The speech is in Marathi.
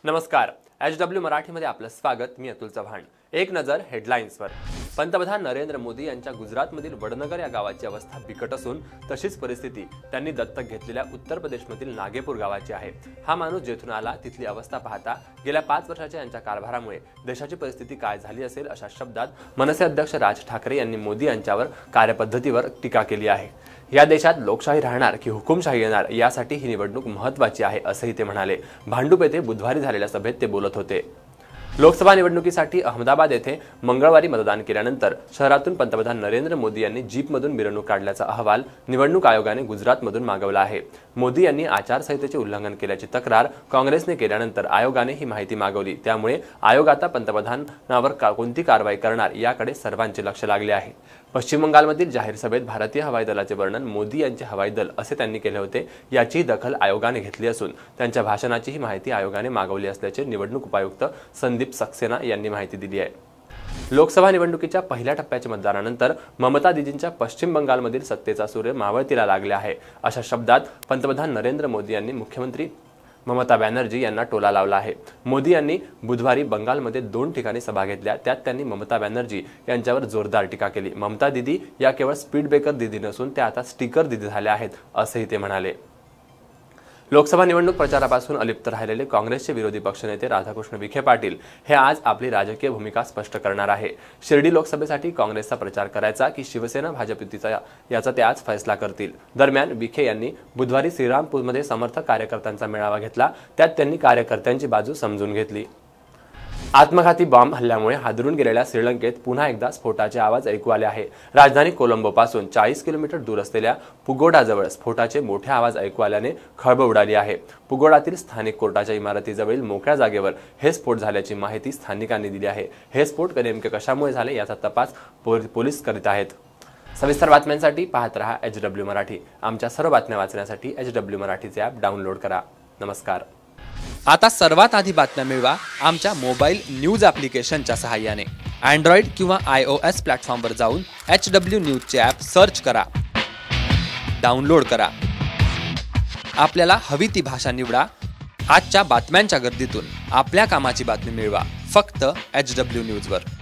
नमस्कार, HW मराठीमध्ये आपलं स्वागत। मी अतुल चव्हाण। एक नजर हेडलाईन्सवर। पंतप्रधान नरेंद्र मोदी यांच्या गुजरातमधील वडनगर या गावाची अवस्था बिकट असून तशीच परिस्थिती त्यांनी दत्तक घेतलेल्या उत्तर प्रदेशमधील नागेपूर गावाची आहे। हा माणूस जेथून आला तिथली अवस्था पाहता गेल्या 5 वर्षाच्या यांच्या कारभारामुळे देशाची परिस्थिती काय झाली असेल अशा शब्दात मनसे अध्यक्ष राज ठाकरे यांनी मोदी यांच्यावर कार्यपद्धतीवर टीका केली आहे। या देशात लोकशाही राहणार की हुकुमशाही येणार यासाठी ही निवडणूक महत्त्वाची आहे असंही ते म्हणाले। भांडूप येथे बुधवारी झालेल्या सभेत ते बोलत होते। लोकसभा निवडणुकीसाठी अहमदाबाद येथे मंगळवारी मतदान केल्यानंतर शहरातून पंतप्रधान नरेंद्र मोदी यांनी जीपमधून मिरवणूक काढल्याचा अहवाल निवडणूक आयोगाने गुजरातमधून मागवला आहे। मोदी यांनी आचारसंहितेचे उल्लंघन केल्याची तक्रार काँग्रेसने केल्यानंतर आयोगाने ही माहिती मागवली। त्यामुळे आयोग आता पंतप्रधानावर कोणती कारवाई करणार याकडे सर्वांचे लक्ष लागले आहे। पश्चिम बंगालमधील जाहीर सभेत भारतीय हवाई दलाचे वर्णन मोदी यांचे हवाई दल असे त्यांनी केले होते। याची दखल आयोगाने घेतली असून त्यांच्या भाषणाचीही माहिती आयोगाने मागवली असल्याचे निवडणूक उपायुक्त संदीप सक्सेना यांनी माहिती दिली आहे। लोकसभा निवडणुकीच्या पहिल्या टप्प्याच्या मतदानानंतर ममता दीदींच्या पश्चिम बंगालमधील सत्तेचा सूर्य मावळतीला लागले आहे अशा शब्दात पंतप्रधान नरेंद्र मोदी यांनी मुख्यमंत्री ममता बॅनर्जी यांना टोला लावला आहे। मोदी यांनी बुधवारी बंगालमध्ये 2 ठिकाणी सभा घेतल्या। त्यात त्यांनी ममता बॅनर्जी यांच्यावर जोरदार टीका केली। ममता दीदी या केवळ स्पीड ब्रेकर दीदी नसून त्या आता स्टिकर दीदी झाल्या आहेत असेही ते म्हणाले। लोकसभा निवडणूक प्रचारापासून अलिप्त राहिलेले काँग्रेसचे विरोधी पक्षनेते राधाकृष्ण विखे पाटील हे आज आपली राजकीय भूमिका स्पष्ट करणार आहे। शिर्डी लोकसभेसाठी काँग्रेसचा प्रचार करायचा की शिवसेना भाजप युतीचा याचा ते आज फैसला करतील। दरम्यान विखे यांनी बुधवारी श्रीरामपूरमध्ये समर्थक कार्यकर्त्यांचा मेळावा घेतला। त्यात त्यांनी कार्यकर्त्यांची बाजू समजून घेतली। आत्मघाती बॉम्ब हल्ल्यामुळे हादरून गेलेल्या श्रीलंकेत पुन्हा एकदा स्फोटाचे आवाज ऐकू आले आहे। राजधानी कोलंबोपासून 40 किलोमीटर दूर असलेल्या पुगोडाजवळ स्फोटाचे मोठे आवाज ऐकू आल्याने खळबळ उडाली आहे। पुगोडातील स्थानिक कोर्टाच्या इमारतीजवळील मोकळ्या जागेवर हे स्फोट झाल्याची माहिती स्थानिकांनी दिली आहे। हे स्फोट नेमके कशामुळे झाले याचा तपास पोलीस करीत आहेत। सविस्तर बातम्यांसाठी पाहत रहा HW मराठी। आमच्या सर्व बातम्या वाचण्यासाठी HW मराठीचे ॲप डाउनलोड करा। नमस्कार। आता सर्वात आधी बातम्या मिळवा आमच्या मोबाईल न्यूज ॲप्लिकेशनच्या सहाय्याने। अँड्रॉइड किंवा iOS प्लॅटफॉर्मवर जाऊन HW न्यूजचे ॲप सर्च करा, डाउनलोड करा। आपल्याला हवी ती भाषा निवडा। आजच्या बातम्यांच्या गर्दीतून आपल्या कामाची बातमी मिळवा फक्त HW न्यूजवर।